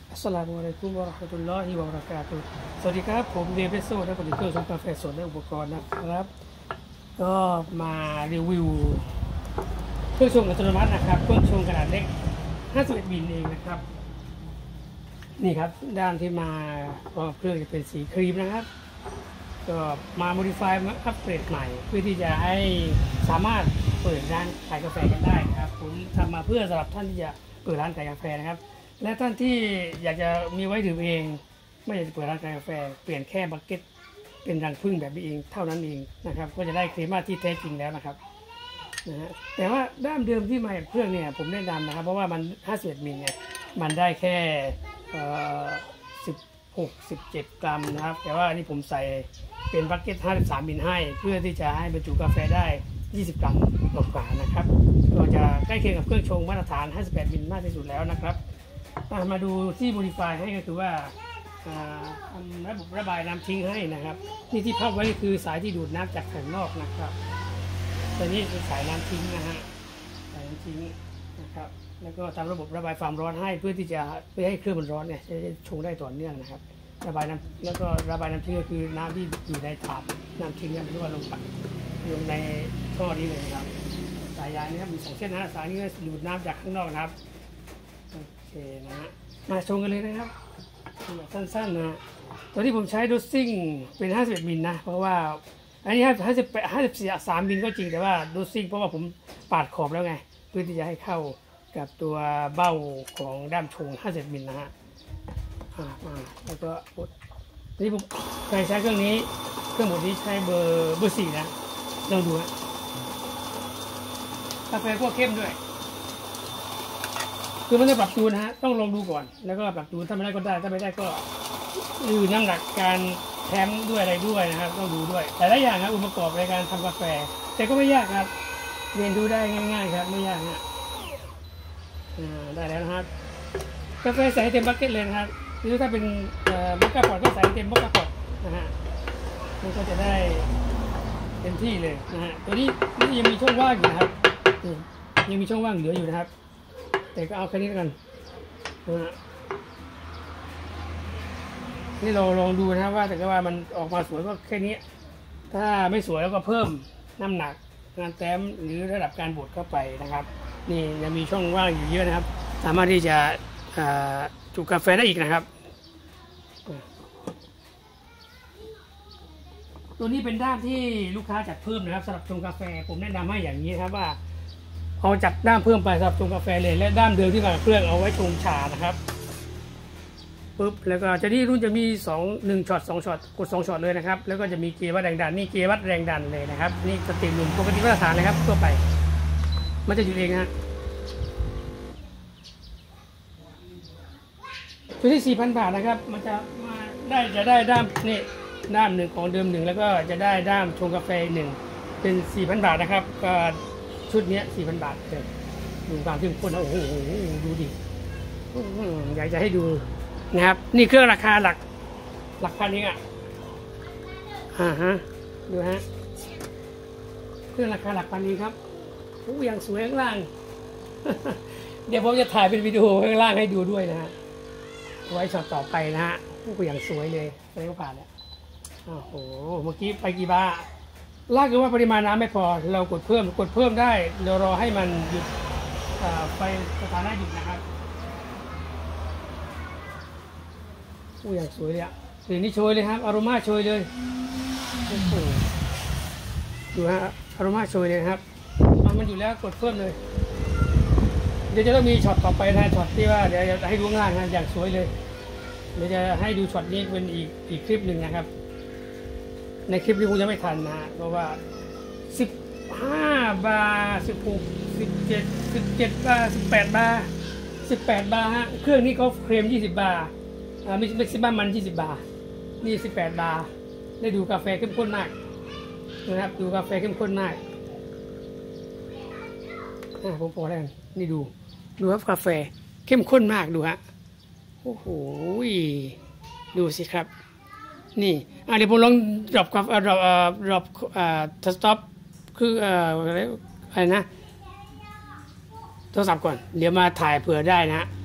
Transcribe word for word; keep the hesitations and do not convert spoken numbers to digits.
อัสสลามุอะลัยกุมวะเราะห์มะตุลลอฮิวะบะเราะกาตุฮ์สวัสดีครับผมเดวิดโซ่และผลิตเครื่องชงกาแฟสดและอุปกรณ์นะครับก็มารีวิวเครื่องชงอัตโนมัตินะครับเครื่องชงขนาดเล็กห้าสิบเอ็ดมิลเองนะครับนี่ครับด้านที่มาก็เครื่องจะเป็นสีครีมนะครับก็มาโมดิฟายมาอัปเกรดใหม่เพื่อที่จะให้สามารถเปิดร้านขายกาแฟกันได้นะครับผมทำมาเพื่อสำหรับท่านที่จะเปิดร้านขายกาแฟนะครับและท่านที่อยากจะมีไว้ดื่มเองไม่อยากจะเปิดร้านกาแฟเปลี่ยนแค่บักเก็ตเป็นรังผึ้งแบบนี้เองเท่านั้นเองนะครับก็จะได้ครีมที่แท้จริงแล้วนะครับนะฮะแต่ว่าด้ามเดิมที่มาจากเครื่องเนี่ยผมแนะนำนะครับเพราะว่ามันห้าสิบเอ็ดมิลเนี่ยมันได้แค่สิบหก สิบเจ็ดกรัมนะครับแต่ว่านี่ผมใส่เป็นบักเก็ตห้าสิบสามมิลให้เพื่อที่จะให้บรรจุกาแฟได้ยี่สิบกรัมกว่าๆนะครับก็จะใกล้เคียงกับเครื่องชงมาตรฐานห้าสิบแปดมิลมากที่สุดแล้วนะครับมาดูที่โมดิฟายให้ก็คือว่าทำระบบระบายน้ำทิ้งให้นะครับนี่ที่พับไว้คือสายที่ดูดน้ำจากข้างนอกนะครับตัวนี้เป็นสายน้ำทิ้งนะฮะสายน้ำทิ้งนะครับแล้วก็ทำระบบระบายความร้อนให้เพื่อที่จะไม่ให้เครื่องมันร้อนเนี่ยจะชงได้ต่อเนื่องนะครับระบายน้ำแล้วก็ระบายน้ำทิ้งก็คือน้ำที่อยู่ในถาดน้ำทิ้งเนี่ยไม่รู้ว่าลงไปลงในท่อนี้เลยนะครับสายยางนี่ครับมีสองเส้นนะสายนี้ดูดน้ำจากข้างนอกนะครับโอเคนะฮะมาชงกันเลยนะครับสั้นๆนะตอนที่ผมใช้โดสซิ่งเป็นห้าสิบเอ็ดมิลนะเพราะว่าอันนี้ห้าสิบห้าสิบสามมิลก็จริงแต่ว่าโดสซิ่งเพราะว่าผมปาดขอบแล้วไงเพื่อที่จะให้เข้ากับตัวเบ้าของด้ามชงห้าสิบมิลนะฮะมาแล้วก็นี่ผมใช้ใช้เครื่องนี้เครื่องหมดนี้ใช้เบอร์เบอร์สี่นะลองดูฮะกาแฟพวกเข้มด้วยคือมันจะปรับจูนนะฮะต้องลองดูก่อนแล้วก็ปรับจูนถ้าไม่ได้ก็ได้ถ้าไม่ได้ก็ดูน้ำหนักการแถมด้วยอะไรด้วยนะครับต้องดูด้วยแต่ละอย่างครับอุปกรณ์ในการทำกาแฟแต่ก็ไม่ยากครับเรียนรู้ได้ง่ายๆครับไม่ยากนะได้แล้วนะครับกาแฟใส่เต็มบักเก็ตเลยนะครับหรือถ้าเป็นบักกะพอตก็ใส่เต็มบักกะพอตนะฮะมันก็จะได้เต็มที่เลยนะฮะตัวนี้นี่ยังมีช่องว่างอยู่นะครับยังมีช่องว่างเหลืออยู่นะครับแต่ก็เอาแค่นี้แล้วกันนะฮะนี่เราลองดูนะครับว่าแต่ก็ว่ามันออกมาสวยก็แค่นี้ถ้าไม่สวยแล้วก็เพิ่มน้ำหนักงานแต้มหรือระดับการบดเข้าไปนะครับนี่ยังมีช่องว่างอยู่เยอะนะครับสามารถที่จะจุกาแฟได้อีกนะครับตัวนี้เป็นด้ามที่ลูกค้าจัดเพิ่มนะครับสำหรับชงกาแฟผมแนะนำให้อย่างนี้ครับว่าเอาจัดด้ามเพิ่มไปสำหรับชงกาแฟเลยและด้ามเดิมที่มาเครื่องเอาไว้ชงชานะครับปุ๊บแล้วก็จะที่รุ่นจะมีสองหนึ่งช็อตสองช็อตกดสองช็อตเลยนะครับแล้วก็จะมีเกียร์วัดแรงดันนี่เกียร์วัดแรงดันเลยนะครับนี่สติหนุ่มปกติมาตรฐานเลยครับทั่วไปมันจะอยู่เองฮะตัวที่สี่พันบาทนะครับมันจะมาได้จะได้ด้ามนี่ด้ามหนึ่งของเดิมหนึ่งแล้วก็จะได้ด้ามชงกาแฟหนึ่งเป็นสี่พันบาทนะครับก็ชุดนี้สี่พันบาทเลยดูความเข้มข้นนะโอ้โหดูดิอยากจะให้ดูนะครับนี่เครื่องราคาหลักหลักพันเองอ่ะอ่าฮะดูฮะเครื่องราคาหลักพันเองครับโอ้ยังสวยข้างล่าง เดี๋ยวผมจะถ่ายเป็นวิดีโอข้างล่างให้ดูด้วยนะฮะไว้ช็อตต่อไปนะฮะโอ้ยังสวยเลยไปก็ผ่านแล้วโอ้โหเมื่อกี้ไปกี่บาร์ลากคือว่าปริมาณน้ำไม่พอเรากดเพิ่มกดเพิ่มได้เรารอให้มันหยุดไฟสถานะหยุดนะครับโอ้อย่างสวยเลยอ่ะสีนี้โชยเลยครับอารมาโชยเลยโอ้โหดูฮะอารมาโชยเลยครับมันอยู่แล้วกดเพิ่มเลยเดี๋ยวจะต้องมีช็อตต่อไปนะช็อตที่ว่าเดี๋ยวจะให้ดูง่ายนะอย่างสวยเลยเดี๋ยวจะให้ดูช็อตนี้เป็นอีกอีกคลิปหนึ่งนะครับในคลิปนี้คงจะไม่ทันนะเพราะว่าสิบห้าบาร์สิบหกสิบเจ็ดสิบเจ็ดบาร์สิบแปดบาร์สิบแปดบาร์ฮะเครื่องนี้เขาเคลมยี่สิบบาร์อ่ามิกซิมัมมันยี่สิบบาร์นี่สิบแปดบาร์ได้ดูกาแฟเข้มข้นมากนะครับดูกาแฟเข้มข้นมากอ่าผมพอแล้วนี่ดูดูครับกาแฟเข้มข้นมากดูฮะโอ้โหดูสิครับนี่อ่าเดี๋ยวผมลองดรอปกับดรอปดรอปอ่าสต็อปคือเอ่ออะไรนะโทรศัพท์ก่อนเดี๋ยวมาถ่ายเผื่อได้นะ